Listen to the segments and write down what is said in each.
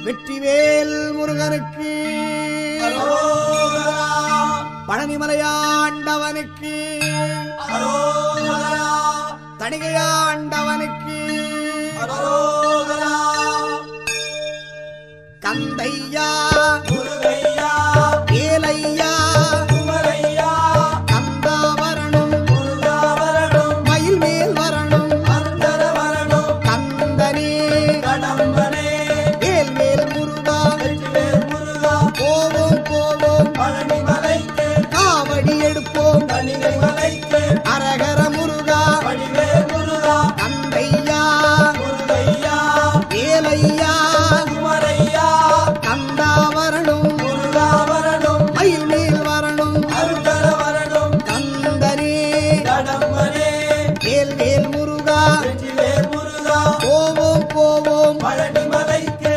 வெற்றிவேல் முருகனுக்கு, பழனிமலையாண்டவனுக்கு, தணிகையாண்டவனுக்கு, கந்தையா முருகையா ஏலையா குமரையா கந்தா வரணும் முருகா வரணும் மயில் மேல் வரணும் அந்தர வரணும் கந்தனே கடம்பனே வேல் வேல் முருகா வெற்றிவேல் முருகா போவோம் போவோம் பழனி மலைக்கு காவடி எடுப்போம் தணிகை மலைக்கு அரகர முருகா வடிவேல் முருகா கந்தையா முருகையா ஏலையா குமரையா கந்தா வரணும் முருகா வரணும் மயில் மேல் வரணும் அந்தர வரணும் கந்தனே கடம்பனே வேல் வேல் முருகா வெற்றிவேல் முருகா போவோம் போவோம் பழனி மலைக்கு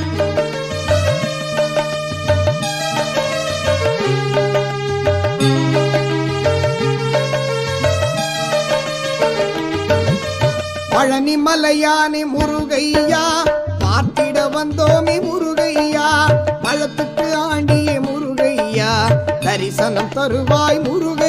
பழனி மலையானே முருகையா பார்த்திட வந்தோமே முருகையா பழத்துக்கு ஆண்டியே முருகையா தரிசனம் தருவாய் முருகை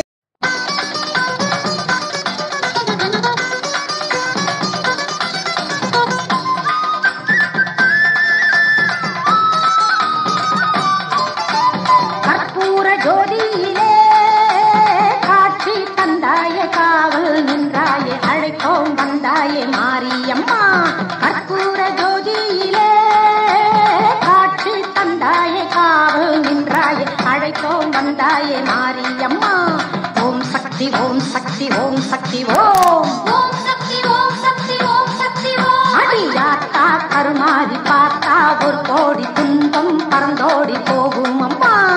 கற்பூர ஜோதியிலே காட்சி தந்தாயே காவல் நின்றாயே அழைப்போம் வந்தாயே மாரியம்மா கற்பூர ஜோதியிலே காட்சி தந்தாயே காவல் நின்றாயே அழைப்போம் வந்தாயே மாரியம்மா ஓம் சக்தி ஓம் சக்தி ஓம் சக்தி ஓம் ஓம் சக்தி ஓம் சக்தி ஓம் சக்தி ஓம் அடியாத்தா கருமாதி பார்த்தா ஒரு கோடி துன்பம் பறந்தோடி போகும் அம்மா